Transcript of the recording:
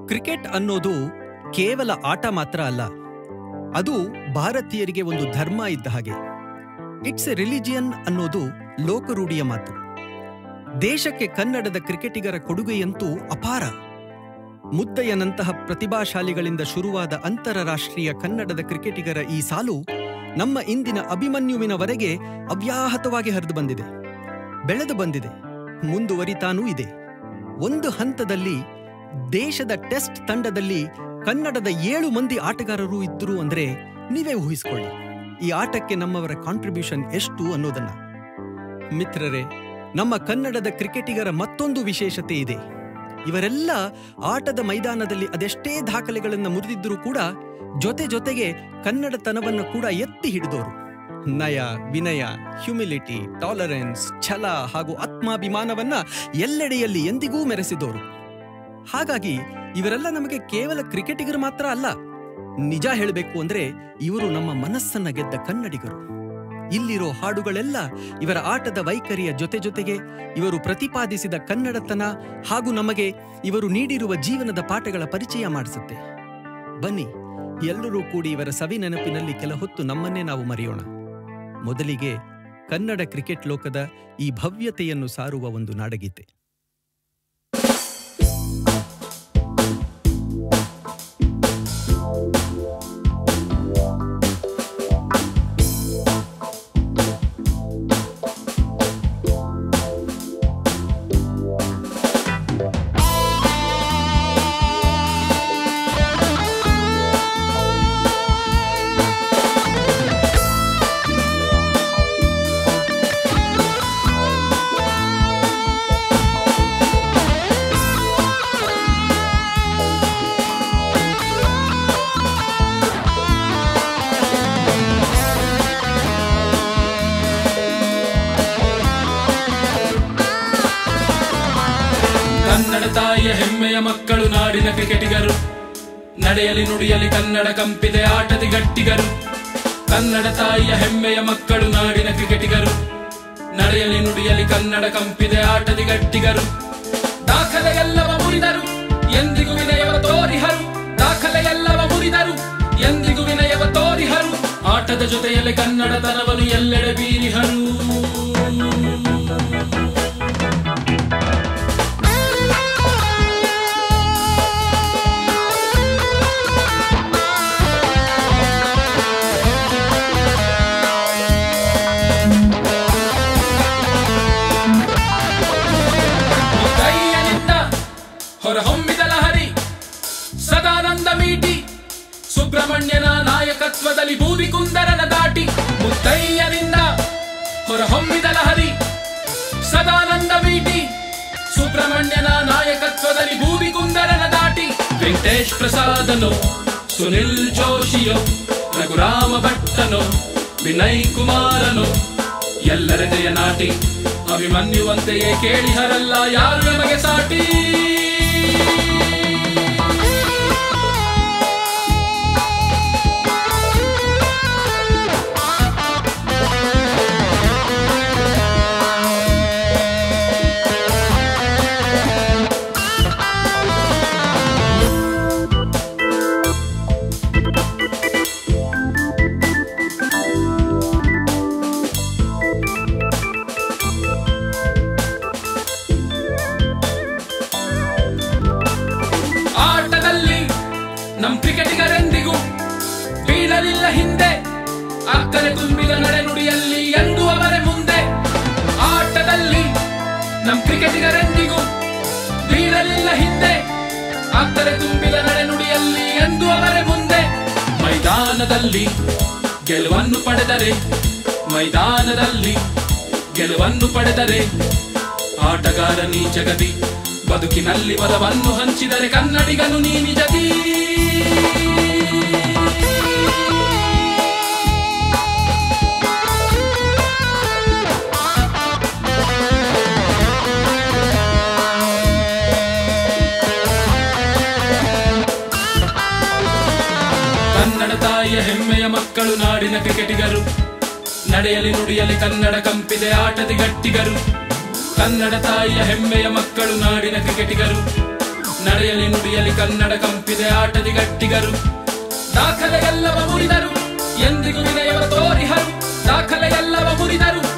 Cricket ಅನ್ನೋದು ಕೇವಲ ಆಟ ಮಾತ್ರ ಅಲ್ಲ, ಅದು ಭಾರತೀಯರಿಗೆ ಒಂದು ಧರ್ಮ ಇದ್ದ ಹಾಗೆ. ಇಟ್ಸ್ ಎ ರಿಲಿಜಿಯನ್ ಅನ್ನೋದು ಲೋಕರೂಢಿಯ ಮಾತು. ದೇಶಕ್ಕೆ ಕನ್ನಡದ ಕ್ರಿಕೆಟಿಗರ ಕೊಡುಗೆಯಂತೂ ಅಪಾರ. ಮುದ್ದಯ್ಯನಂತಹ ಪ್ರತಿಭಾಶಾಲಿಗಳಿಂದ ಶುರುವಾದ ಅಂತಾರಾಷ್ಟ್ರೀಯ ಕನ್ನಡದ ಕ್ರಿಕೆಟಿಗರ ಈ ಸಾಲು ನಮ್ಮ ಇಂದಿನ ಅಭಿಮನ್ಯುವಿನವರೆಗೆ ಅವ್ಯಾಹತವಾಗಿ ಹರಿದು ಬಂದಿದೆ, ಬೆಳೆದು ಬಂದಿದೆ, ಮುಂದುವರಿತಾನೂ ಇದೆ. ಒಂದು ಹಂತದಲ್ಲಿ ದೇಶದ ಟೆಸ್ಟ್ ತಂಡದಲ್ಲಿ ಕನ್ನಡದ 7 ಮಂದಿ ಆಟಗಾರರು ಇದ್ದರು ಅಂದ್ರೆ ನೀವೇ ಊಹಿಸ್ಕೊಳ್ಳಿ ಈ ಆಟಕ್ಕೆ ನಮ್ಮವರ ಕಾಂಟ್ರಿಬ್ಯೂಷನ್ ಎಷ್ಟು ಅನ್ನೋದನ್ನ. ಮಿತ್ರರೇ, ನಮ್ಮ ಕನ್ನಡದ ಕ್ರಿಕೆಟಿಗರ ಮತ್ತೊಂದು ವಿಶೇಷತೆ ಇದೆ. ಇವರೆಲ್ಲ ಆಟದ ಮೈದಾನದಲ್ಲಿ ಅದೆಷ್ಟೇ ದಾಖಲೆಗಳನ್ನು ಮುರಿದಿದ್ದರೂ ಕೂಡ ಜೊತೆಗೆ ಕನ್ನಡತನವನ್ನು ಕೂಡ ಎತ್ತಿ ಹಿಡಿದವರು. ನಯ, ವಿನಯ, ಹ್ಯುಮಿಲಿಟಿ, ಟಾಲರೆನ್ಸ್, ಛಲ ಹಾಗೂ ಆತ್ಮಾಭಿಮಾನವನ್ನ ಎಲ್ಲೆಡೆಯಲ್ಲಿ ಎಂದಿಗೂ ಮೆರೆಸಿದವರು. ಹಾಗಾಗಿ ಇವರೆಲ್ಲ ನಮಗೆ ಕೇವಲ ಕ್ರಿಕೆಟಿಗರು ಮಾತ್ರ ಅಲ್ಲ, ನಿಜ ಹೇಳಬೇಕು ಅಂದ್ರೆ ಇವರು ನಮ್ಮ ಮನಸ್ಸನ್ನ ಗೆದ್ದ ಕನ್ನಡಿಗರು. ಇಲ್ಲಿರೋ ಹಾಡುಗಳೆಲ್ಲ ಇವರ ಆಟದ ವೈಖರಿಯ ಜೊತೆಗೆ ಇವರು ಪ್ರತಿಪಾದಿಸಿದ ಕನ್ನಡತನ ಹಾಗೂ ನಮಗೆ ಇವರು ನೀಡಿರುವ ಜೀವನದ ಪಾಠಗಳ ಪರಿಚಯ ಮಾಡಿಸುತ್ತೆ. ಬನ್ನಿ, ಎಲ್ಲರೂ ಕೂಡಿ ಇವರ ಸವಿ ನೆನಪಿನಲ್ಲಿ ಕೆಲ ಹೊತ್ತು ನಮ್ಮನ್ನೇ ನಾವು ಮರೆಯೋಣ. ಮೊದಲಿಗೆ ಕನ್ನಡ ಕ್ರಿಕೆಟ್ ಲೋಕದ ಈ ಭವ್ಯತೆಯನ್ನು ಸಾರುವ ಒಂದು ನಾಡಗೀತೆ. ಕನ್ನಡ ತಾಯಿಯ ಹೆಮ್ಮೆಯ ಮಕ್ಕಳು ನಾಡಿನ ಕ್ರಿಕೆಟಿಗರು, ನಡೆಯಲಿ ನುಡಿಯಲಿ ಕನ್ನಡ ಕಂಪಿದೆ ಆಟದಿ ಗಟ್ಟಿಗರು. ಕನ್ನಡ ತಾಯಿಯ ಹೆಮ್ಮೆಯ ಮಕ್ಕಳು ನಾಡಿನ ಕ್ರಿಕೆಟಿಗರು, ನಡೆಯಲಿ ನುಡಿಯಲಿ ಕನ್ನಡ ಕಂಪಿದೆ ಆಟದಿ ಗಟ್ಟಿಗರು. ದಾಖಲೆಯೆಲ್ಲವ ಮುರಿದರು, ಎಂದಿಗೂ ವಿನಯವ ತೋರಿಹರು. ದಾಖಲೆಯೆಲ್ಲವ ಮುರಿದರು, ಎಂದಿಗೂ ವಿನಯವ ತೋರಿಹರು. ಆಟದ ಜೊತೆಯಲ್ಲಿ ಕನ್ನಡತನವನ್ನು ಎಲ್ಲೆಡೆ ಬೀರಿಹರು. ಹೊರಹೊಮ್ಮಿದ ಲಹರಿ ಸದಾನಂದ ಮೀಟಿ, ಸುಬ್ರಹ್ಮಣ್ಯನ ನಾಯಕತ್ವದಲ್ಲಿ ಭೂಮಿ ಕುಂದರನ ದಾಟಿ. ಮುತ್ತಯ್ಯನಿಂದ ಹೊರಹೊಮ್ಮಿದ ಲಹರಿ ಸದಾನಂದ ಮೀಟಿ, ಸುಬ್ರಹ್ಮಣ್ಯನ ನಾಯಕತ್ವದಲ್ಲಿ ಭೂಮಿ ಕುಂದರನ ದಾಟಿ. ವೆಂಕಟೇಶ್ ಪ್ರಸಾದನೋ, ಸುನಿಲ್ ಜೋಶಿಯೋ, ರಘುರಾಮ ಭಟ್ಟನೋ, ವಿನಯ್ ಕುಮಾರನೋ, ಎಲ್ಲರೆದೆಯ ನಾಟಿ. ಅಭಿಮನ್ಯುವಂತೆಯೇ ಕೇಳಿಹರಲ್ಲ ಯಾರು ನಮಗೆ ಸಾಟಿ. ನಮ್ ಕ್ರಿಕೆಟಿಗರೆಂದಿಗೂ ಬೀಳಲಿಲ್ಲ ಹಿಂದೆ, ಅಕ್ಕರೆ ತುಂಬಿದ ನಡೆನುಡಿಯಲ್ಲಿ ಎಂದು ಅವರೇ ಮುಂದೆ. ಆಟದಲ್ಲಿ ನಮ್ ಕ್ರಿಕೆಟಿಗರೆಂದಿಗೂ ಬೀಳಲಿಲ್ಲ ಹಿಂದೆ, ಅಕ್ಕರೆ ತುಂಬಿದ ನಡೆನುಡಿಯಲ್ಲಿ ಎಂದು ಅವರೇ ಮುಂದೆ. ಮೈದಾನದಲ್ಲಿ ಗೆಲುವನ್ನು ಪಡೆದರೆ, ಮೈದಾನದಲ್ಲಿ ಗೆಲುವನ್ನು ಪಡೆದರೆ ಆಟಗಾರ ನೀ ಜಗದಿ. ಬದುಕಿನಲ್ಲಿ ಬಲವನ್ನು ಹಂಚಿದರೆ ಕನ್ನಡಿಗನು ನೀ ನಿಜದಿ. ಕನ್ನಡ ತಾಯಿಯ ಹೆಮ್ಮೆಯ ಮಕ್ಕಳು ನಾಡಿನ ಕ್ರಿಕೆಟಿಗರು, ನಡೆಯಲಿ ನುಡಿಯಲಿ ಕನ್ನಡ ಕಂಪಿದೆ ಆಟದಿ ಗಟ್ಟಿಗರು. ಕನ್ನಡ ತಾಯಿಯ ಹೆಮ್ಮೆಯ ಮಕ್ಕಳು ನಾಡಿನ ಕ್ರಿಕೆಟಿಗರು, ನಡೆಯಲಿ ನುಡಿಯಲಿ ಕನ್ನಡ ಕಂಪಿದೆ ಆಟದಿ ಗಟ್ಟಿಗರು. ದಾಖಲೆ ಎಲ್ಲವ ಮುರಿದರು, ಎಂದಿಗೂ ವಿನಯವ ತೋರಿಹರು. ದಾಖಲೆ ಎಲ್ಲವ ಮುರಿದರು,